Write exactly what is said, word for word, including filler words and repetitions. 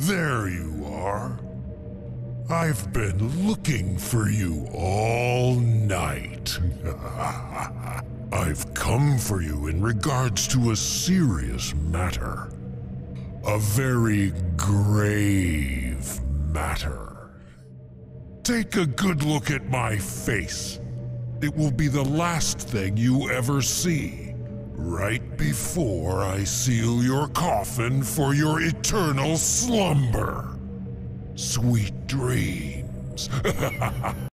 There you are. I've been looking for you all night. I've come for you in regards to a serious matter. A very grave matter. Take a good look at my face. It will be the last thing you ever see, right before I seal your coffin for your eternal slumber. Sweet dreams.